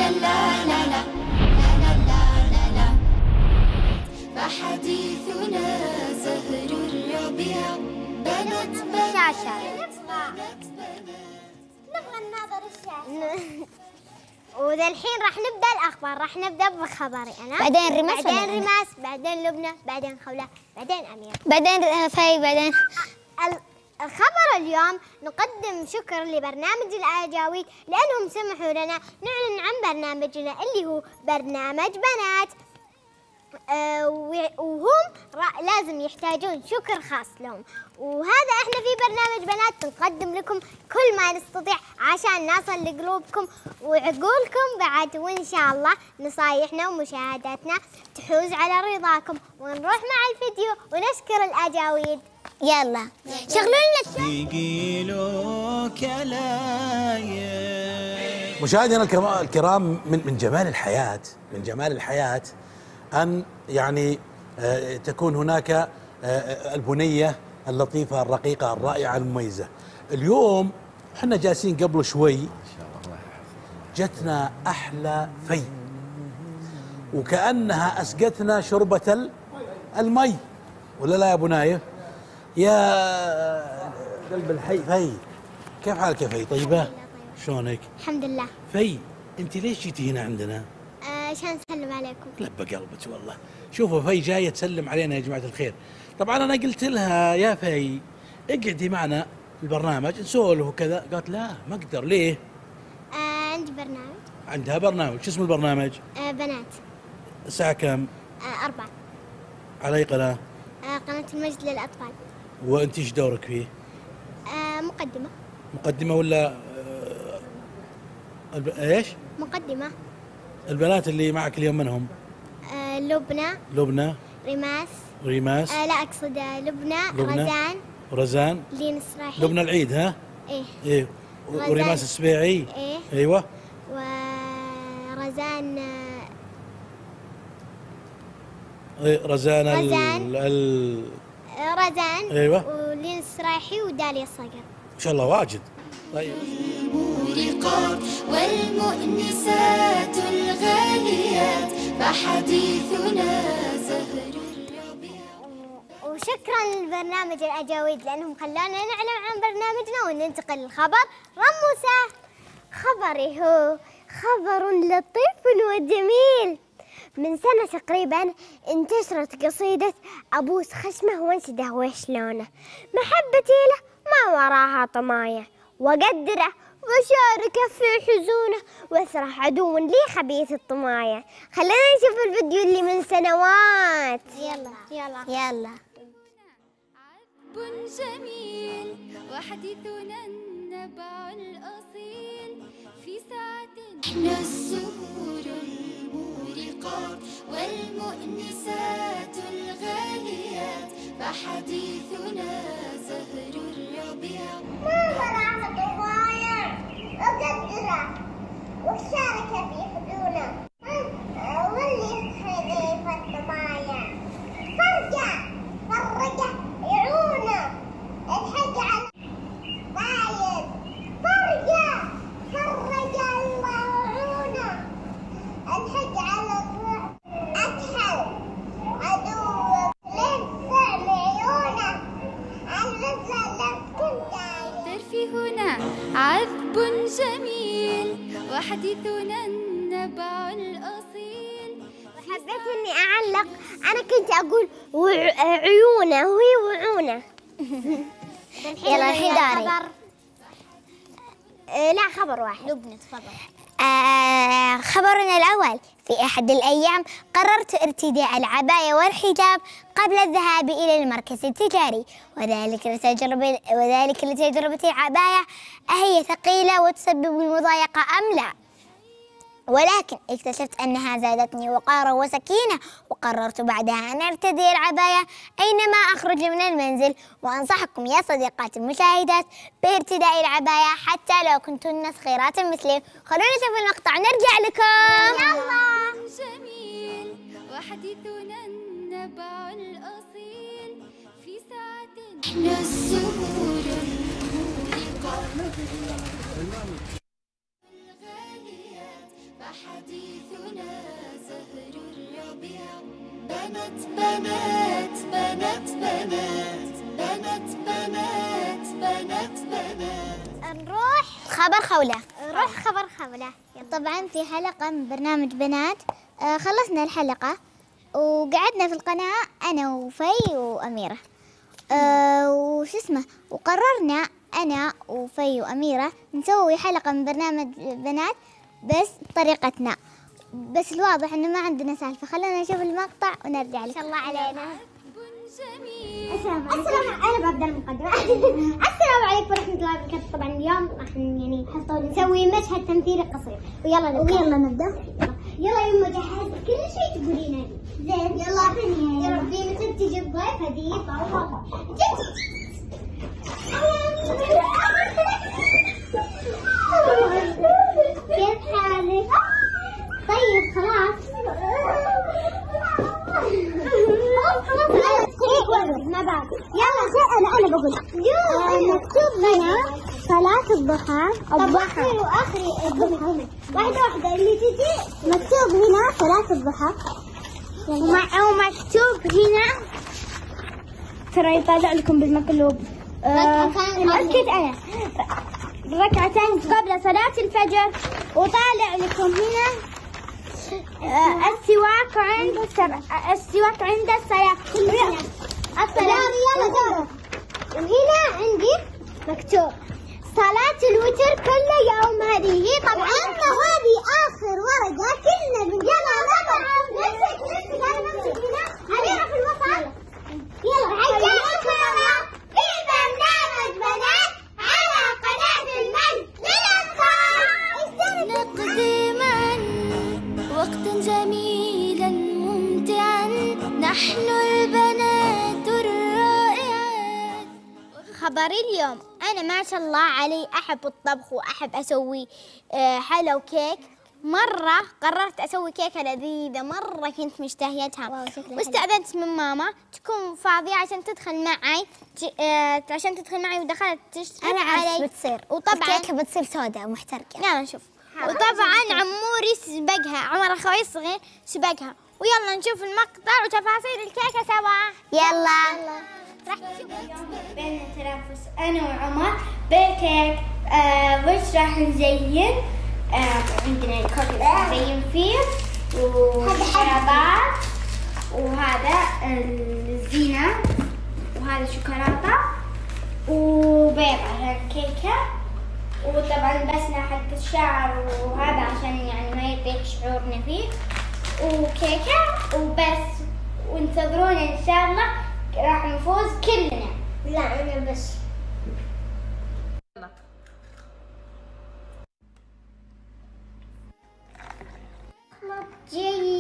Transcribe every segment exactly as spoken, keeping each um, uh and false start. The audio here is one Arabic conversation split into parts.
لا لا لا لا لا لا لا. فحديثنا زهر الربيع بنت شاشة نبغى نناظر الشاشة. وذا الحين راح نبدأ الأخبار، راح نبدأ بخبري أنا، بعدين ريماس، بعدين ريماس، بعدين لبنى، بعدين خولة، بعدين أمير، بعدين فاي، بعدين الخبر اليوم. نقدم شكر لبرنامج الأجاويد لأنهم سمحوا لنا نعلن عن برنامجنا اللي هو برنامج بنات. أه وهم لازم يحتاجون شكر خاص لهم، وهذا احنا في برنامج بنات نقدم لكم كل ما نستطيع عشان نصل لقلوبكم وعقولكم بعد، وان شاء الله نصايحنا ومشاهداتنا تحوز على رضاكم. ونروح مع الفيديو ونشكر الأجاويد. يلا شغلوا لنا يقولوا كلاية. مشاهدينا الكرام، من من جمال الحياة من جمال الحياة أن يعني تكون هناك البنية اللطيفة الرقيقة الرائعة المميزة. اليوم احنا جالسين قبل شوي جتنا أحلى في، وكأنها أسقتنا شربة المي، ولا لا يا أبو نايف؟ يا قلب الحي في، كيف حالك يا في؟ طيبة؟ شلونك؟ الحمد لله. في، أنت ليش جيتي هنا عندنا؟ عشان أسلم عليكم. لبى قلبك والله. شوفوا في جاية تسلم علينا يا جماعة الخير. طبعا أنا قلت لها يا في اقعدي معنا في البرنامج نسولف وكذا، قالت لا ما أقدر. ليه؟ آه عندي برنامج. عندها برنامج، شو اسم البرنامج؟ آه بنات. الساعة كم؟ آه أربعة. على أي قناة؟ آه قناة المجد للأطفال. وأنت إيش دورك فيه؟ آه مقدمة. مقدمة ولا آه الب... إيش؟ مقدمة. البنات اللي معك اليوم منهم؟ آه لبنى. لبنى. ريماس. ريماس. آه لا أقصد لبنى, لبنى. رزان. رزان. لين السراحي. لبنى العيد ها؟ إيه. إيه. وريماس السبيعي. إيه. أيوه. ورزان. إيه رزان. رزان. ال... ال... رزان. أيوه. ولين السراحي وداليا الصقر. ما شاء الله واجد. طيب. المورقات والمؤنسات الغاليات فحديثنا زهر الربيع. وشكرا لبرنامج الأجاويد لأنهم خلانا نعلم عن برنامجنا. وننتقل للخبر. رموسة خبري هو خبر لطيف وجميل. من سنة تقريبا انتشرت قصيدة أبوس خشمه وانشده وشلونه، محبتي له ما وراها طماية، وقدره وشاركه في حزونه، واسرح عدو لي خبيث الطماية. خلينا نشوف الفيديو اللي من سنوات. يلا يلا يلا. عذب جميل وحديثنا النبع الأصيل في ساعة. احنا الزهور المورقات والمؤنسات الغاليات فحديثنا زهر الربيع. ما وراها طماية، وقدره وشاركه في حزونه، واللي خبيث الطماية. فرجع فرجع عيونه الحق على بايد. فرجع فرج الله عيونه الحق على الضعف. أكحل عدو لفع عيونه الرزق لكن دايم. في هنا عذب جميل وحديثنا النبع الأصيل. حبيت اني اعلق، انا كنت اقول عيونه وهي وعونه. يلا الحين داري. خبر. آه لا خبر واحد. لبنى تفضل. آه خبرنا الأول: في أحد الأيام قررت ارتداء العباية والحجاب قبل الذهاب إلى المركز التجاري، وذلك لتجربة وذلك لتجربة العباية أهي ثقيلة وتسبب المضايقة أم لا. ولكن اكتشفت أنها زادتني وقارا وسكينة، وقررت بعدها أن أرتدي العباية أينما أخرج من المنزل. وأنصحكم يا صديقات المشاهدات بارتداء العباية حتى لو كنتن صغيرات مثلي. خلونا نشوف المقطع نرجع لكم. يلا. جميل وحديثنا النبع الأصيل في ساعة. احنا الزهور المورقات وحديثنا زهر الربيع. بنات بنات بنات بنات بنات بنات بنات بنات. نروح خبر خولة. نروح خبر خولة. طبعا في حلقة من برنامج بنات، آه خلصنا الحلقة وقعدنا في القناة أنا وفي وأميرة، آه وش اسمه، وقررنا أنا وفي وأميرة نسوي حلقة من برنامج بنات بس بطريقتنا، بس الواضح إنه ما عندنا سالفة. خلينا نشوف المقطع ونرجع. إن شاء الله علينا. السلام السلام انا ببدا المقدمه. السلام عليكم ورحمه الله وبركاته. طبعا اليوم راح يعني نسوي مشهد تمثيلي قصير، ويلا نبدا. ويلا نبدا. يلا يما جهزت كل شيء تقولينه. زين يلا فيني يا ربي. متى تجي الضيف هذه طاوله كيف حالك؟ طيب خلاص ما بعد. يلا انا انا بقول مكتوب هنا صلاة الضحى. الضحى واخري الضحى واحدة واحدة اللي تجي مكتوب هنا صلاة الضحى، ومكتوب هنا ترى يطلع لكم بالمقلوب أكيد أنا ركعتين قبل صلاة الفجر، وطالع لكم هنا السواك عند السواك عند الصلاة. الصلاة يلا دورك. وهنا عندي مكتوب صلاة الوتر كل يوم. هذه طبعا هذه آخر ورقة كلنا بنجمع طبعا. نمسك نمسك أنا بمسك هنا أميرة في الوسط. يلا حياكم الله في برنامج بنات على قناة المجد للأطفال. نقضي معا وقتا جميلا ممتعا نحن البنات الرائعات. خبري اليوم، أنا ما شاء الله علي أحب الطبخ وأحب أسوي حلا وكيك. مرة قررت أسوي كيكة لذيذة مرة كنت مشتهيتها، واستأذنت من ماما تكون فاضية عشان تدخل معي عشان تدخل معي ودخلت تشتغل. أنا عارف بتصير وطبعا الكيكة بتصير سوداء محترقة. يلا نشوف. وطبعا عموري سبقها، عمر أخوي الصغير سبقها. ويلا نشوف المقطع وتفاصيل الكيكة سوا. يلا راح نشوف اليوم بين التنافس أنا وعمر بالكيك. آه وش راح نزين؟ آه عندنا الكوكيز نزين فيه وشربات، وهذا الزينة، وهذا شوكولاتة وبيض عشان الكيكة، وطبعا بسنا حق الشعر وهذا عشان يعني ما يطيح شعورنا فيه، وكيكة وبس. وانتظرونا إن شاء الله راح نفوز كلنا. لا أنا بس. نخلط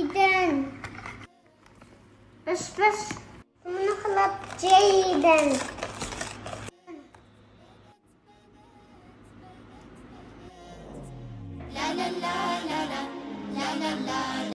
جيدا. بس بس نخلط جيدا.